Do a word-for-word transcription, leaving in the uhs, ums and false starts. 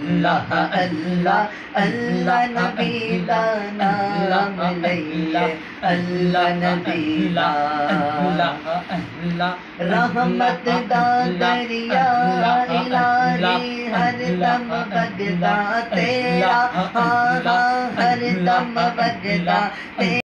अल्लाह अल्लाह अल्लाह नबी दा नाम लइए अल्लाह नबी दा रहमत दा दरिया इलाही हर दम बगदा तेरा हाँ हाँ हर दम बगदा तेरा।